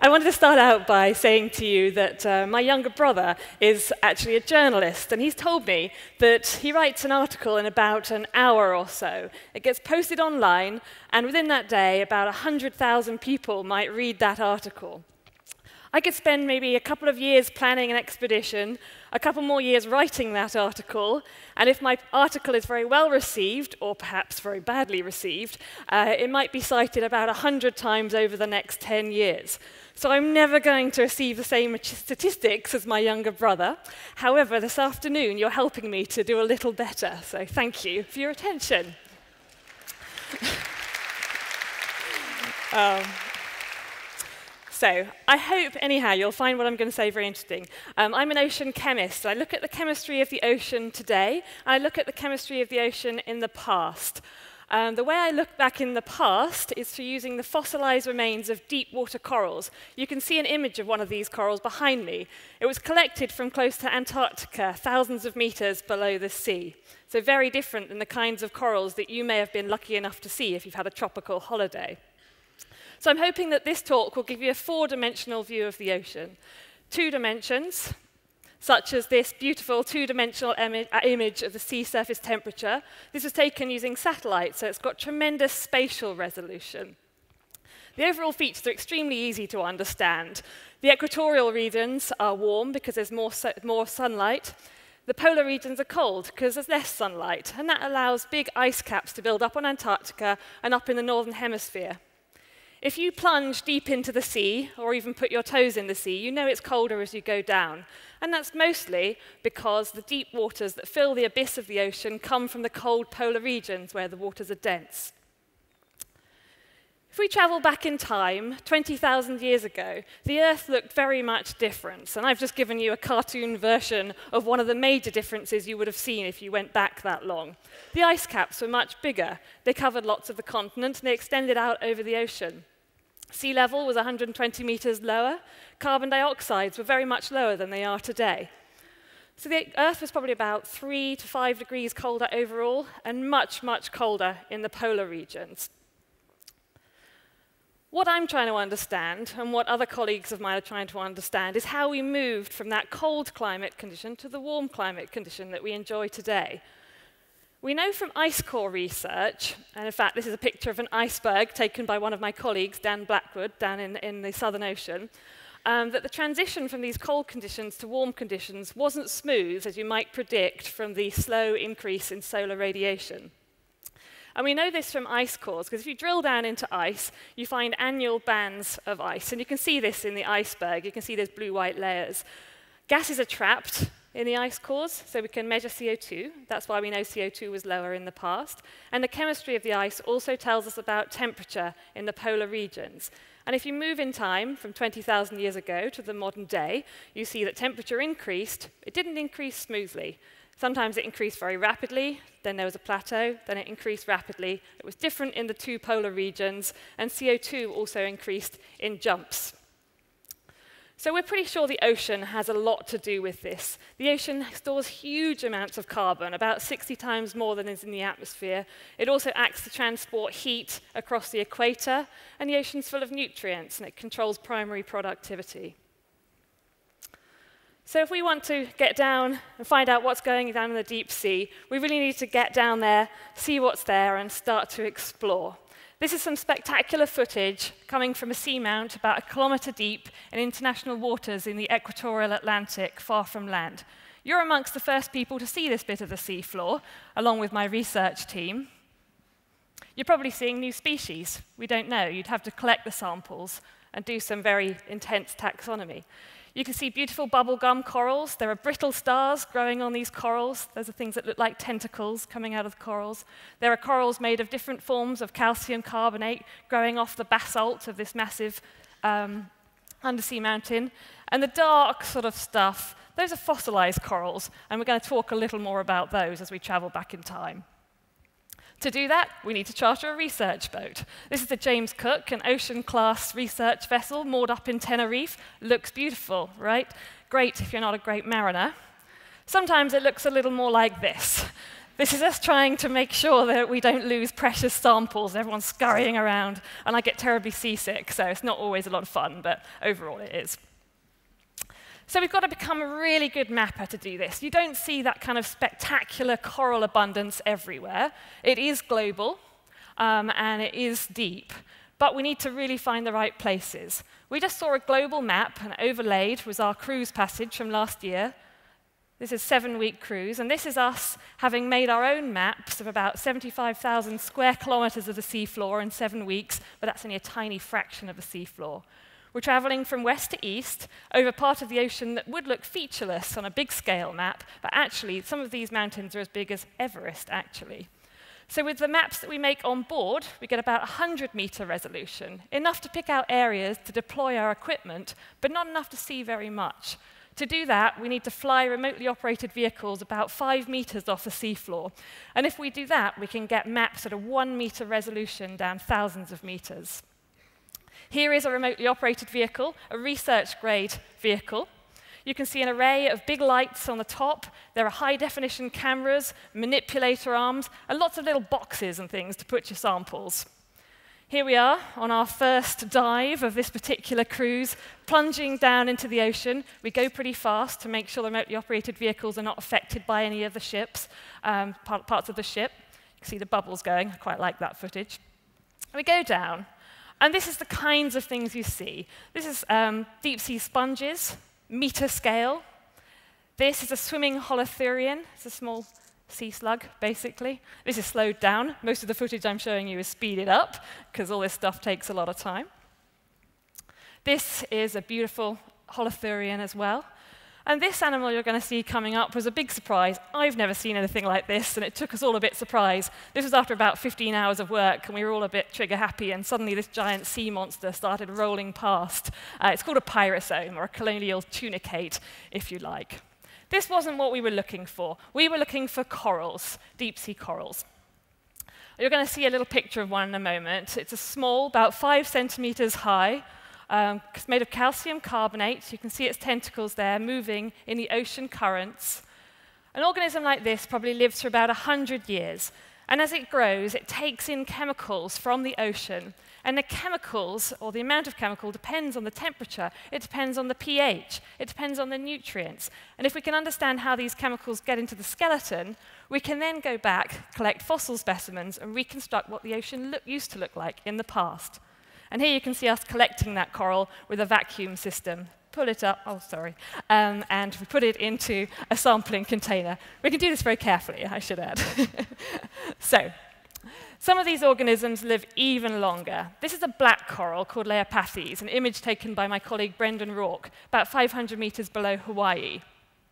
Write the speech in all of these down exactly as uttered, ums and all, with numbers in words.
I wanted to start out by saying to you that uh, my younger brother is actually a journalist, and he's told me that he writes an article in about an hour or so. It gets posted online, and within that day, about one hundred thousand people might read that article. I could spend maybe a couple of years planning an expedition, a couple more years writing that article, and if my article is very well received, or perhaps very badly received, uh, it might be cited about one hundred times over the next ten years. So I'm never going to receive the same statistics as my younger brother. However, this afternoon, you're helping me to do a little better, so thank you for your attention. um, So I hope, anyhow, you'll find what I'm going to say very interesting. Um, I'm an ocean chemist. I look at the chemistry of the ocean today, and I look at the chemistry of the ocean in the past. Um, the way I look back in the past is through using the fossilized remains of deep water corals. You can see an image of one of these corals behind me. It was collected from close to Antarctica, thousands of meters below the sea. So very different than the kinds of corals that you may have been lucky enough to see if you've had a tropical holiday. So I'm hoping that this talk will give you a four-dimensional view of the ocean. Two dimensions, such as this beautiful two-dimensional imi image of the sea surface temperature. This was taken using satellites, so it's got tremendous spatial resolution. The overall features are extremely easy to understand. The equatorial regions are warm because there's more, su more sunlight. The polar regions are cold because there's less sunlight, and that allows big ice caps to build up on Antarctica and up in the northern hemisphere. If you plunge deep into the sea, or even put your toes in the sea, you know it's colder as you go down. And that's mostly because the deep waters that fill the abyss of the ocean come from the cold polar regions where the waters are dense. If we travel back in time, twenty thousand years ago, the Earth looked very much different. And I've just given you a cartoon version of one of the major differences you would have seen if you went back that long. The ice caps were much bigger. They covered lots of the continent, and they extended out over the ocean. Sea level was one hundred twenty meters lower. Carbon dioxides were very much lower than they are today. So the Earth was probably about three to five degrees colder overall, and much, much colder in the polar regions. What I'm trying to understand, and what other colleagues of mine are trying to understand, is how we moved from that cold climate condition to the warm climate condition that we enjoy today. We know from ice core research, and in fact this is a picture of an iceberg taken by one of my colleagues, Dan Blackwood, down in, in the Southern Ocean, um, that the transition from these cold conditions to warm conditions wasn't smooth, as you might predict from the slow increase in solar radiation. And we know this from ice cores, because if you drill down into ice, you find annual bands of ice. And you can see this in the iceberg. You can see those blue-white layers. Gases are trapped in the ice cores, so we can measure C O two. That's why we know C O two was lower in the past. And the chemistry of the ice also tells us about temperature in the polar regions. And if you move in time from twenty thousand years ago to the modern day, you see that temperature increased. It didn't increase smoothly. Sometimes it increased very rapidly, then there was a plateau, then it increased rapidly. It was different in the two polar regions, and C O two also increased in jumps. So we're pretty sure the ocean has a lot to do with this. The ocean stores huge amounts of carbon, about sixty times more than is in the atmosphere. It also acts to transport heat across the equator, and the ocean's full of nutrients, and it controls primary productivity. So if we want to get down and find out what's going down in the deep sea, we really need to get down there, see what's there, and start to explore. This is some spectacular footage coming from a seamount about a kilometer deep in international waters in the equatorial Atlantic, far from land. You're amongst the first people to see this bit of the seafloor, along with my research team. You're probably seeing new species. We don't know. You'd have to collect the samples and do some very intense taxonomy. You can see beautiful bubblegum corals. There are brittle stars growing on these corals. Those are things that look like tentacles coming out of the corals. There are corals made of different forms of calcium carbonate growing off the basalt of this massive um, undersea mountain. And the dark sort of stuff, those are fossilized corals, and we're going to talk a little more about those as we travel back in time. To do that, we need to charter a research boat. This is the James Cook, an ocean-class research vessel moored up in Tenerife. Looks beautiful, right? Great if you're not a great mariner. Sometimes it looks a little more like this. This is us trying to make sure that we don't lose precious samples. Everyone's scurrying around, and I get terribly seasick, so it's not always a lot of fun, but overall it is. So we've got to become a really good mapper to do this. You don't see that kind of spectacular coral abundance everywhere. It is global, um, and it is deep, but we need to really find the right places. We just saw a global map, and overlaid was our cruise passage from last year. This is a seven-week cruise, and this is us having made our own maps of about seventy-five thousand square kilometers of the seafloor in seven weeks, but that's only a tiny fraction of the seafloor. We're traveling from west to east over part of the ocean that would look featureless on a big-scale map, but actually, some of these mountains are as big as Everest, actually. So with the maps that we make on board, we get about one hundred meter resolution, enough to pick out areas to deploy our equipment, but not enough to see very much. To do that, we need to fly remotely operated vehicles about five meters off the seafloor. And if we do that, we can get maps at a one meter resolution down thousands of meters. Here is a remotely operated vehicle, a research-grade vehicle. You can see an array of big lights on the top. There are high-definition cameras, manipulator arms, and lots of little boxes and things to put your samples. Here we are on our first dive of this particular cruise, plunging down into the ocean. We go pretty fast to make sure the remotely operated vehicles are not affected by any of the ships, um, part, parts of the ship. You can see the bubbles going. I quite like that footage. We go down, and this is the kinds of things you see. This is um, deep-sea sponges, meter scale. This is a swimming holothurian. It's a small sea slug, basically. This is slowed down. Most of the footage I'm showing you is speeded up, because all this stuff takes a lot of time. This is a beautiful holothurian as well. And this animal you're going to see coming up was a big surprise. I've never seen anything like this, and it took us all a bit surprised. This was after about fifteen hours of work, and we were all a bit trigger-happy, and suddenly this giant sea monster started rolling past. Uh, it's called a pyrosome, or a colonial tunicate, if you like. This wasn't what we were looking for. We were looking for corals, deep-sea corals. You're going to see a little picture of one in a moment. It's a small, about five centimeters high, um, it's made of calcium carbonate. You can see its tentacles there moving in the ocean currents. An organism like this probably lives for about one hundred years. And as it grows, it takes in chemicals from the ocean. And the chemicals, or the amount of chemical, depends on the temperature. It depends on the pH. It depends on the nutrients. And if we can understand how these chemicals get into the skeleton, we can then go back, collect fossil specimens, and reconstruct what the ocean look, used to look like in the past. And here you can see us collecting that coral with a vacuum system. Pull it up, oh, sorry, um, and we put it into a sampling container. We can do this very carefully, I should add. So, some of these organisms live even longer. This is a black coral called Leopathes, an image taken by my colleague Brendan Rourke, about five hundred meters below Hawaii.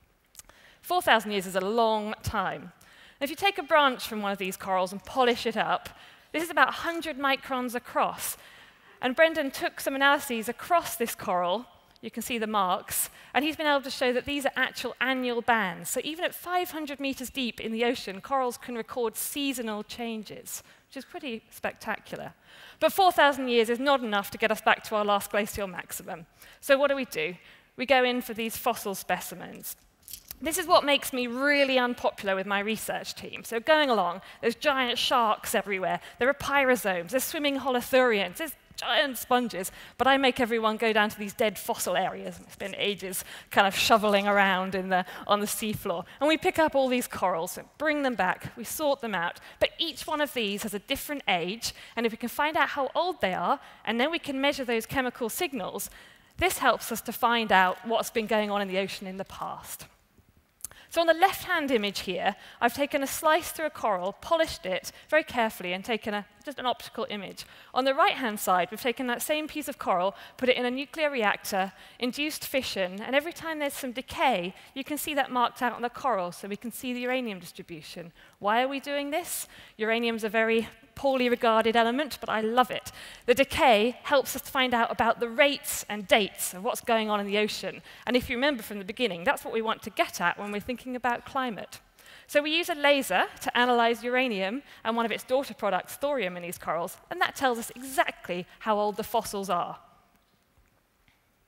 four thousand years is a long time. And if you take a branch from one of these corals and polish it up, this is about one hundred microns across. And Brendan took some analyses across this coral. You can see the marks, and he's been able to show that these are actual annual bands. So even at five hundred meters deep in the ocean, corals can record seasonal changes, which is pretty spectacular. But four thousand years is not enough to get us back to our last glacial maximum. So what do we do? We go in for these fossil specimens. This is what makes me really unpopular with my research team. So going along, there's giant sharks everywhere. There are pyrosomes. There's swimming holothurians. There's giant sponges, but I make everyone go down to these dead fossil areas and spend ages kind of shoveling around in the, on the seafloor. And we pick up all these corals and bring them back. We sort them out. But each one of these has a different age, and if we can find out how old they are, and then we can measure those chemical signals, this helps us to find out what's been going on in the ocean in the past. So on the left-hand image here, I've taken a slice through a coral, polished it very carefully, and taken a, just an optical image. On the right-hand side, we've taken that same piece of coral, put it in a nuclear reactor, induced fission, and every time there's some decay, you can see that marked out on the coral, so we can see the uranium distribution. Why are we doing this? Uranium's a very poorly regarded element, but I love it. The decay helps us to find out about the rates and dates of what's going on in the ocean. And if you remember from the beginning, that's what we want to get at when we're thinking about climate. So we use a laser to analyze uranium and one of its daughter products, thorium, in these corals, and that tells us exactly how old the fossils are.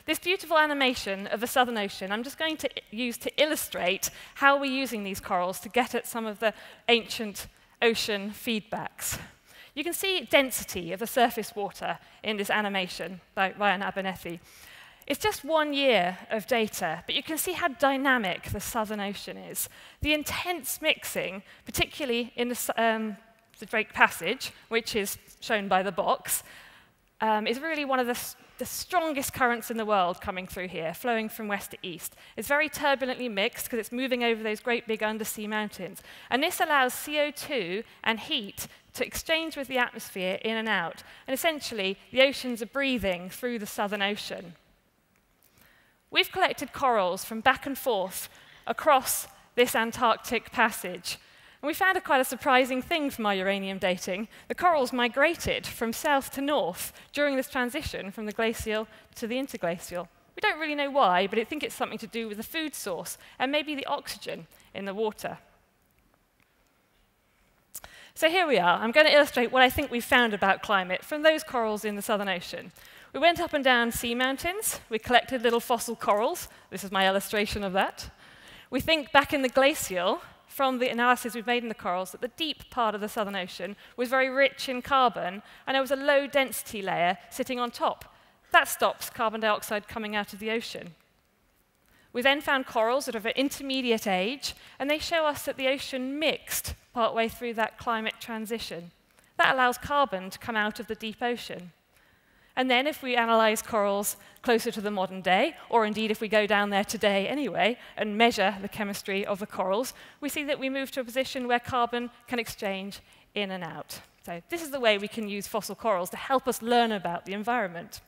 This beautiful animation of the Southern Ocean, I'm just going to use to illustrate how we're using these corals to get at some of the ancient ocean feedbacks. You can see density of the surface water in this animation by Ryan Abernethy. It's just one year of data, but you can see how dynamic the Southern Ocean is. The intense mixing, particularly in the, um, the Drake Passage, which is shown by the box, um, is really one of the, the strongest currents in the world coming through here, flowing from west to east. It's very turbulently mixed because it's moving over those great big undersea mountains. And this allows C O two and heat to exchange with the atmosphere in and out. And essentially, the oceans are breathing through the Southern Ocean. We've collected corals from back and forth across this Antarctic passage. And we found a quite a surprising thing from our uranium dating. The corals migrated from south to north during this transition from the glacial to the interglacial. We don't really know why, but I think it's something to do with the food source and maybe the oxygen in the water. So here we are. I'm going to illustrate what I think we've found about climate from those corals in the Southern Ocean. We went up and down sea mountains. We collected little fossil corals. This is my illustration of that. We think back in the glacial, from the analysis we've made in the corals, that the deep part of the Southern Ocean was very rich in carbon, and there was a low density layer sitting on top. That stops carbon dioxide coming out of the ocean. We then found corals that are of an intermediate age, and they show us that the ocean mixed partway through that climate transition. That allows carbon to come out of the deep ocean. And then if we analyze corals closer to the modern day, or indeed if we go down there today anyway and measure the chemistry of the corals, we see that we move to a position where carbon can exchange in and out. So this is the way we can use fossil corals to help us learn about the environment.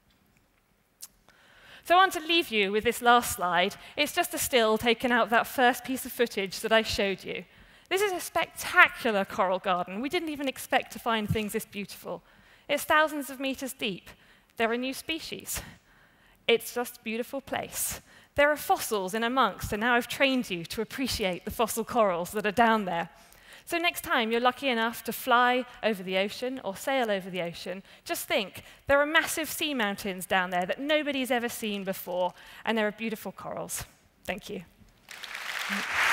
So I want to leave you with this last slide. It's just a still taken out of that first piece of footage that I showed you. This is a spectacular coral garden. We didn't even expect to find things this beautiful. It's thousands of meters deep. There are new species. It's just a beautiful place. There are fossils in amongst, and now I've trained you to appreciate the fossil corals that are down there. So next time you're lucky enough to fly over the ocean or sail over the ocean, just think, there are massive sea mountains down there that nobody's ever seen before, and there are beautiful corals. Thank you.